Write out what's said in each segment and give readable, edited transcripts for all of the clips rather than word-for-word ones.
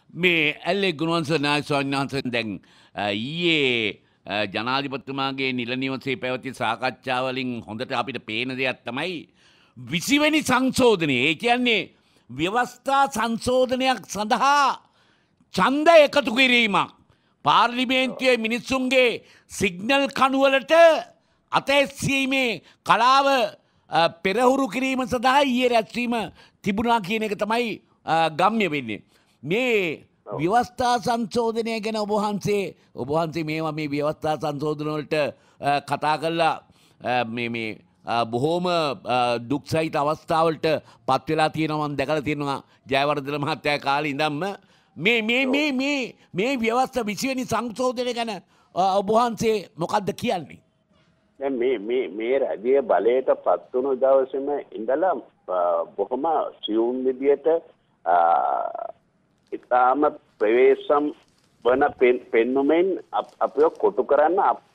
මේ ඇල්ලේ ගුණවංශ නායක ස්වාමීන් වහන්සේ දැන් ඊයේ ජනාධිපතිතුමාගේ නිල නිවසේ පැවති සාකච්ඡාවලින් හොඳට අපිට පේන දෙයක් තමයි 20 වෙනි සංශෝධනය. ඒ කියන්නේ ව්‍යවස්ථා සංශෝධනයක් සඳහා ඡන්ද එකතු කිරීමක්. පාර්ලිමේන්තුවේ මිනිස්සුන්ගේ සිග්නල් කණුවලට අතැස්සීමේ කලාව පෙරහුරු කිරීම සඳහා ඊයේ රැස්වීම තිබුණා කියන එක තමයි ගම්‍ය වෙන්නේ. මේ ව්‍යවස්ථා සංශෝධනය ගැන ඔබවහන්සේ මේවා මේ ව්‍යවස්ථා සංශෝධන වලට කතා කරලා මේ බොහෝම දුක් සහිත අවස්ථාවලට පත් වෙලා තියෙනවා මම දැකලා තියෙනවා ජයවර්ධන මහත්තයා කාලේ ඉඳන්ම මේ ව්‍යවස්ථා 20 වෙනි සංශෝධනය ගැන ඔබවහන්සේ මොකද්ද කියන්නේ? දැන් මේ රජයේ බලයට පත් වුණු දවසේම ඉඳලා බොහොම සියුම් විදියට ඉතාම ප්‍රවේශම් වන පෙන්නුමෙන් අපිව කොටු කරන්න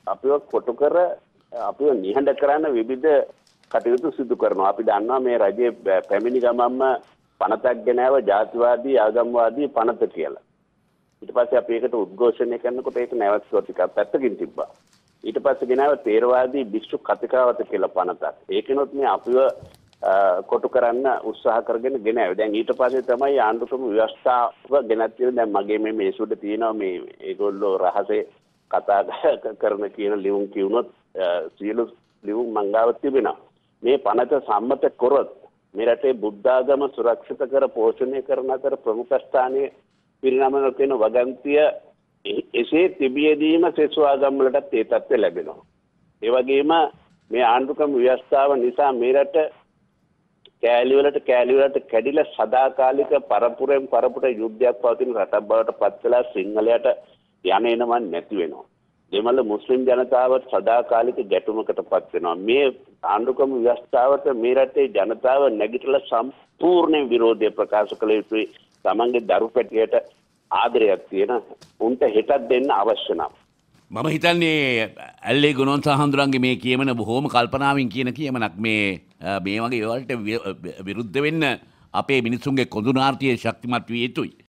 අපිව නිහඬ කරන්න විවිධ කටයුතු සිදු කරනවා. අපි දන්නවා මේ රජයේ පැමිණි ගමන්ම පනතක් ගෙනාව ජාතිවාදී ආගම්වාදී පනත කියලා. ඊට පස්සේ අපි ඒකට උද්ඝෝෂණය කරනකොට ඒක නැවතුවා ටිකක් පැත්තකින් තිබ්බා. ඊට පස්සේ ගෙනාව තේරවාදී භික්ෂු කතිකාවත කියලා පනතක්. ඒකනොත් මේ අපිව කොටු කරන්න උත්සාහ කරගෙන ගෙනාවේ. දැන් ඊට පස්සේ තමයි ආණ්ඩුක්‍රම ව්‍යවස්ථාව ගෙනත් තියෙන්නේ. දැන් මගේ මේ මේසුඩ තියෙනවා මේ ඒගොල්ලෝ රහසේ කතා කරන කියන ලියුම් කියුණොත් සියලු ලියුම් මංගාව තිබෙනවා. මේ පනත සම්මත කරොත් මේ රටේ බුද්ධ ආගම සුරක්ෂිත කර පෝෂණය කරන අතර ප්‍රමුඛ ස්ථානයේ පිරිනමන තියෙන වගන්තිය එසේ තිබියදීම සෙසු ආගම් වලටත් ඒ තත්ත්වය ලැබෙනවා. ඒ වගේම මේ ආණ්ඩුක්‍රම ව්‍යවස්ථාව නිසා මේ රට කෑලි වලට කැඩිලා සදාකාලික පරපුරෙන් පරපුරට යුද්ධයක් පවතින රටක් බවට පත් වෙලා සිංහලයට යන එනමන් නැති වෙනවා. දෙමළ මුස්ලිම් ජනතාව සදාකාලික ගැටුමකට පත් වෙනවා. මේ ආණ්ඩුක්‍රම ව්‍යවස්ථාවට මේ රටේ ජනතාව නැගිටලා සම්පූර්ණ විරෝධය ප්‍රකාශ කළ යුතුයි. තමන්ගේ දරු පැටියට ආදරයක් තියෙන උන්ට හෙටක් දෙන්න අවශ්‍ය නම් මම හිතන්නේ ඇල්ලේ ගුණවංශ හඳුරන්ගේ මේ කියමන බොහොම කල්පනාවෙන් කියන කියමනක් මේ වගේ වලට විරුද්ධ වෙන්න අපේ මිනිසුන්ගේ කොඳුනාර්ථය ශක්තිමත් විය යුතුයි.